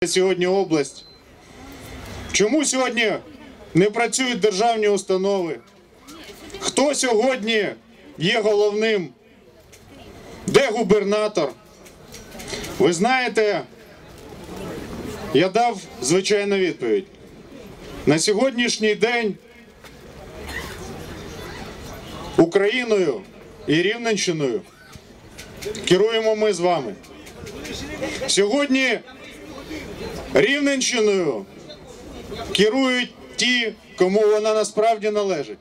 Сьогодні область. Чому сьогодні не працюють державні установи? Хто сьогодні є головним? Де губернатор? Ви знаєте, я дав звичайну відповідь. На сьогоднішній день Україною і Рівненщиною керуємо ми з вами. Сьогодні Рівненщиною керують ті, кому вона насправді належить.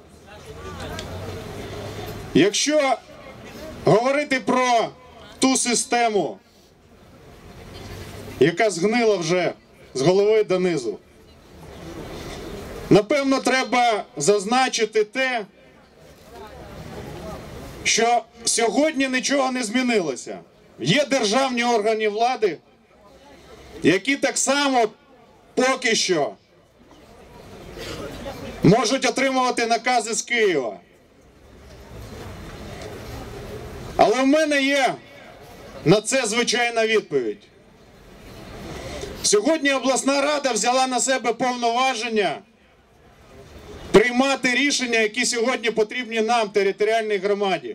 Якщо говорити про ту систему, яка згнила вже з голови до низу, напевно, треба зазначити те, що сьогодні нічого не змінилося. Є державні органи влади, які так само поки що можуть отримувати накази з Києва. Але в мене є на це звичайна відповідь. Сьогодні обласна рада взяла на себе повноваження приймати рішення, які сьогодні потрібні нам, територіальній громаді.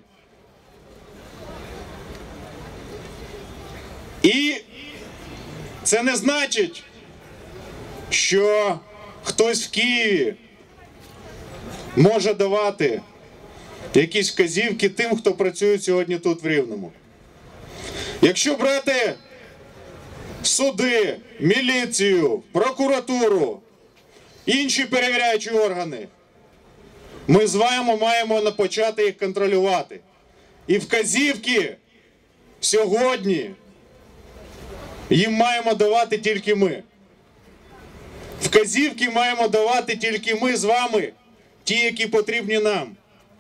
І це не значить, що хтось в Києві може давати якісь вказівки тим, хто працює сьогодні тут в Рівному. Якщо брати суди, міліцію, прокуратуру, інші перевіряючі органи, ми з вами маємо почати їх контролювати. І вказівки сьогодні їм маємо давати тільки ми. Вказівки маємо давати тільки ми з вами, ті, які потрібні нам.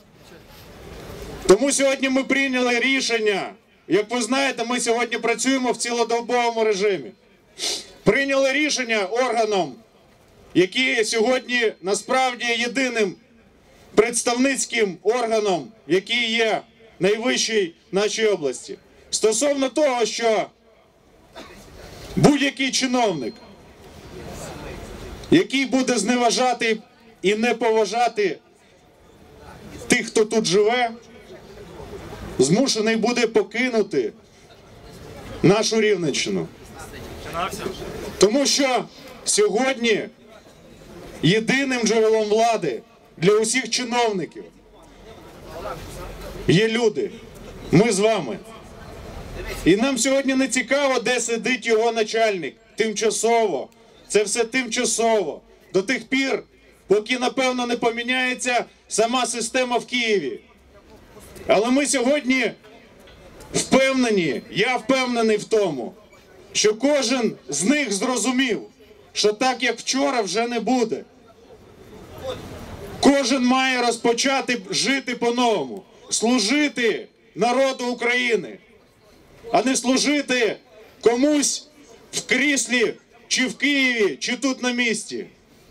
Тому сьогодні ми прийняли рішення. Як ви знаєте, ми сьогодні працюємо в цілодобовому режимі. Прийняли рішення органом, який сьогодні насправді є єдиним представницьким органом, який є найвищий в нашій області. Стосовно того, що будь-який чиновник, який буде зневажати і не поважати тих, хто тут живе, змушений буде покинути нашу Рівненщину. Тому що сьогодні єдиним джерелом влади для усіх чиновників є люди. Ми з вами. І нам сьогодні не цікаво, де сидить його начальник. Тимчасово. Це все тимчасово. До тих пір, поки, напевно, не поміняється сама система в Києві. Але ми сьогодні впевнені, я впевнений в тому, що кожен з них зрозумів, що так, як вчора, вже не буде. Кожен має розпочати жити по-новому, служити народу України, а не служити комусь в кріслі, чи в Києві, чи тут на місці.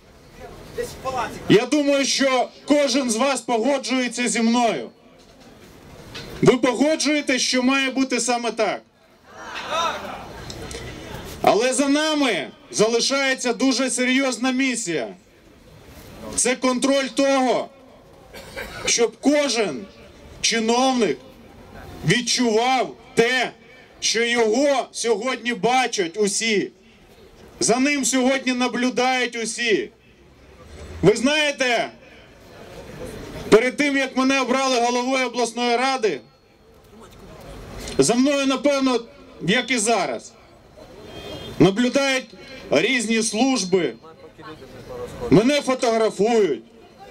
Я думаю, що кожен з вас погоджується зі мною. Ви погоджуєтесь, що має бути саме так. Але за нами залишається дуже серйозна місія. Це контроль того, щоб кожен чиновник відчував те, що його сьогодні бачать усі. За ним сьогодні наблюдають усі. Ви знаєте, перед тим, як мене обрали головою обласної ради, за мною, напевно, як і зараз, наблюдають різні служби, мене фотографують,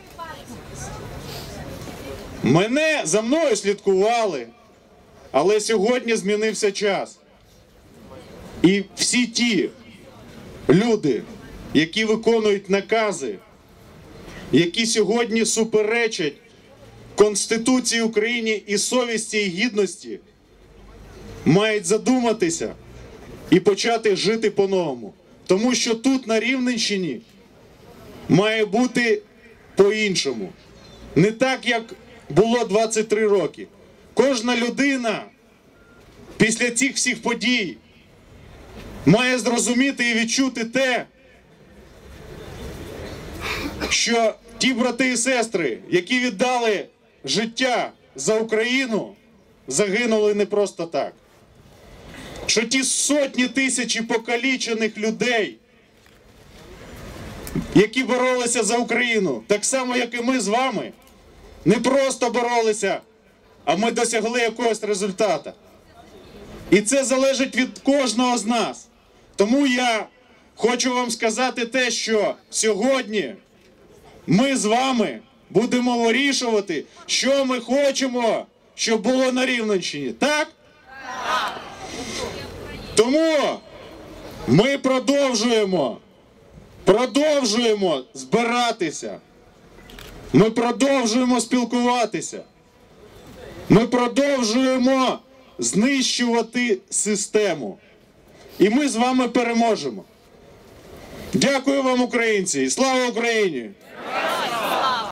за мною слідкували, але сьогодні змінився час. І всі ті люди, які виконують накази, які сьогодні суперечать Конституції України і совісті, і гідності, мають задуматися і почати жити по-новому. Тому що тут, на Рівненщині, має бути по-іншому. Не так, як було 23 роки. Кожна людина після цих всіх подій має зрозуміти і відчути те, що ті брати і сестри, які віддали життя за Україну, загинули не просто так. Що ті сотні тисячі покалічених людей, які боролися за Україну, так само, як і ми з вами, не просто боролися, а ми досягли якогось результату. І це залежить від кожного з нас. Тому я хочу вам сказати те, що сьогодні ми з вами будемо вирішувати, що ми хочемо, щоб було на Рівненщині. Так? Тому ми продовжуємо збиратися. Ми продовжуємо спілкуватися. Ми продовжуємо знищувати систему. І ми з вами переможемо. Дякую вам, українці, і слава Україні!